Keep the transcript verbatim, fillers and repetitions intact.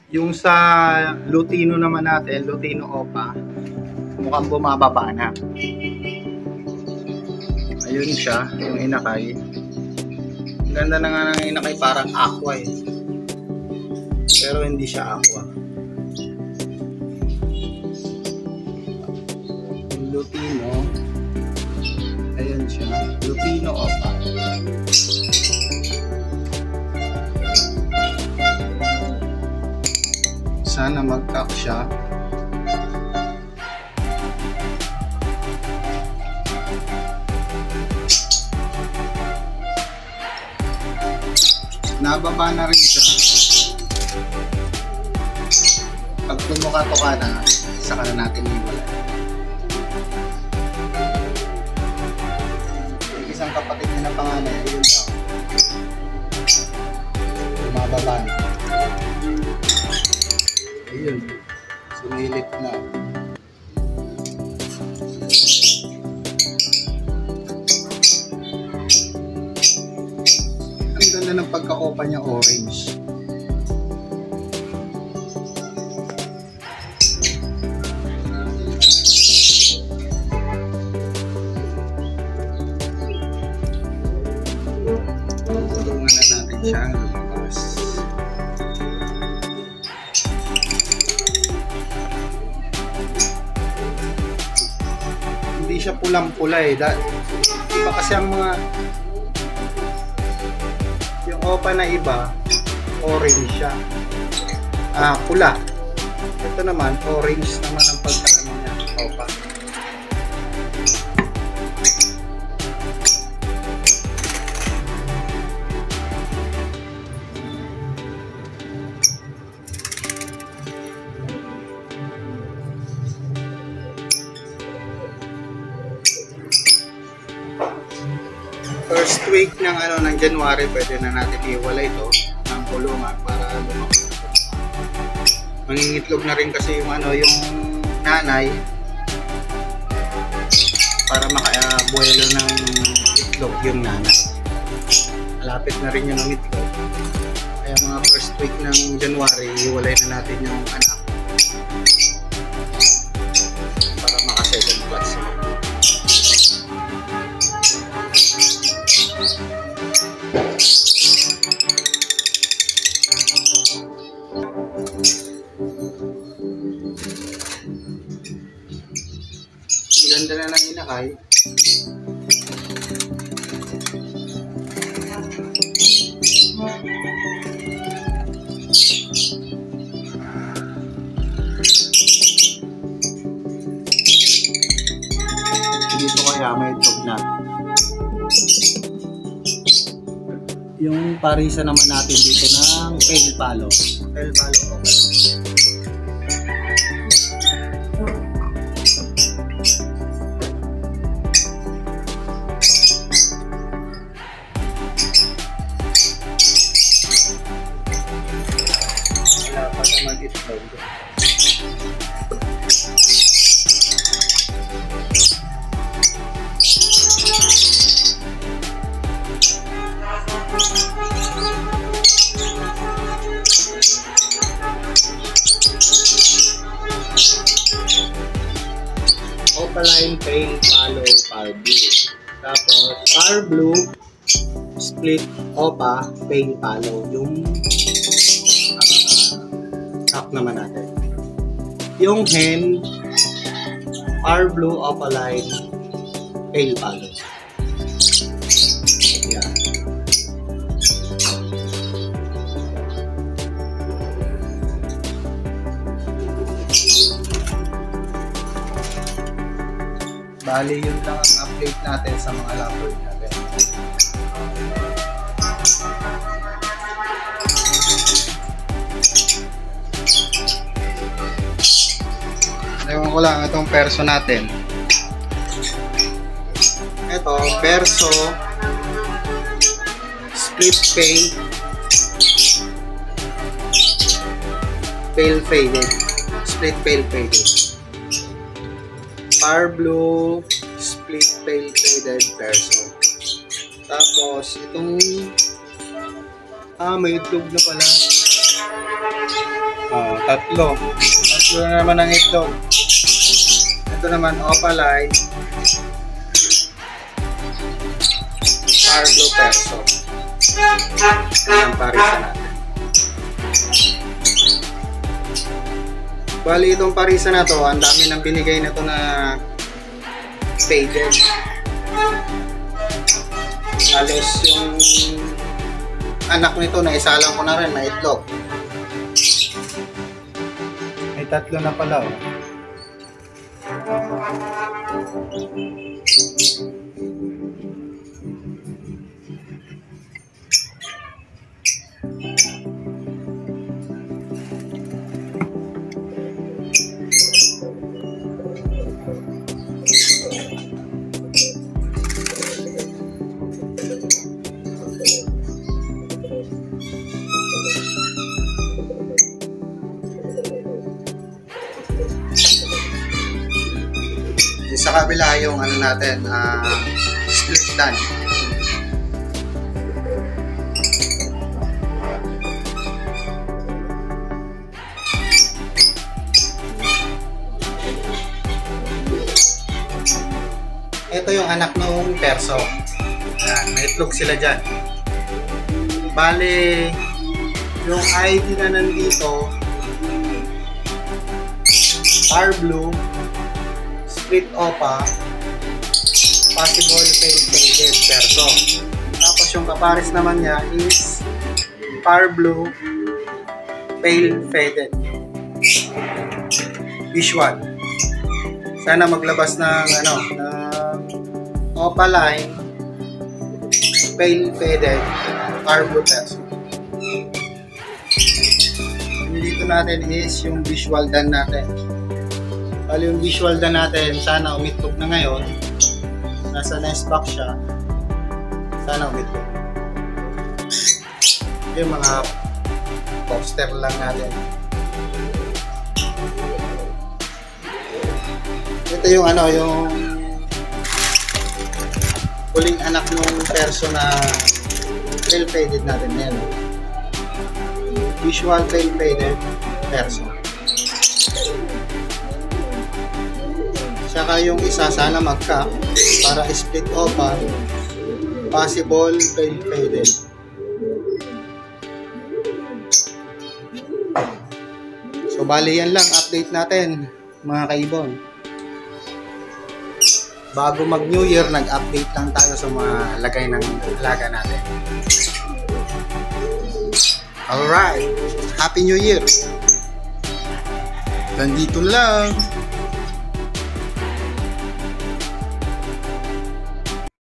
Yung sa Lutino naman natin, Lutino Opa, mukhang bumababa na. Ayun siya, yung inakay. Ang ganda na nga ng inakay, parang aqua eh. Pero hindi siya aqua. Yung Lutino, ayun siya, Lutino Opa. Sana mag-cock siya. Nababa na rin siya. Pag tumuka-tuka na, saka na natin iwala. Yung isang kapatid niya na panganay, ayun daw. Bumababa na. Ayun, sumilip na. Ang ganda ng pagka-opa niya, orange. Tulungan na natin siyang lumabas. Hindi siya pulang-pula eh. Iba kasi ang mga yung opa na iba, orange siya. Ah, pula. Ito naman, orange naman ang pagkaano niya, opa. First week ng ano ng January, pwede na natin iwalay ito ng kulungan para lumaki. Mangingitlog na rin kasi yung ano yung nanay para makabuelo ng itlog yung nanay. Malapit na rin yung umitlog. Kaya mga first week ng January, iwalay na natin yung anak para maka-second class. Ganda na ng inakay. Dito kaya may itlog na. Yung parisa naman natin dito ng pale palo. Pale palo okay. Wala pa naman itlog. Opaline, pale palo, par blue. Tapos par blue, split opa, pale palo. Yung uh, top naman natin. Yung hen, par blue, opaline, pale palo. Yan. Bali, yun lang ang update natin sa mga lovebird natin. Ewan ko lang itong perso natin. Ito, perso split pale pale faded. Split pale faded. Par blue, split pale faded perso. Tapos, itong ah, may itlog na pala. Oh, tatlo. Tatlo na naman ang itlog. Ito naman, opaline. Parblo perso. Ayan, parisan natin. Bali, itong parisan na to, ang dami nang binigay na to na faded. Halos yung anak nito na isalang ko na rin na itlog. May tatlo na pala, oh. Sa kabila yung ano natin, uh, split dan. Ito yung anak ng perso. Yan, may itlog sila dyan. Bale, yung I D na nandito, Parblo, split opa, possible pale faded perso. Tapos yung kapares naman niya is Parblo, pale faded. Visual. Sana maglabas ng ano, ng opaline, pale faded, Parblo perso. Yung dito natin is yung visual dan natin. Bali yung visual na natin, sana umitlog na ngayon. Nasa nest box siya. Sana umitlog. Yung mga poster lang natin. Ito yung ano, yung huling anak ng perso na pale faded natin. Yan. Visual pale faded perso. Saka yung isa sana magka para split opa, possible pale faded. So bali yan lang update natin mga kaibon. Bago mag New Year, nag-update lang tayo sa mga lagay ng alaga natin. Alright, Happy New Year! Nandito lang!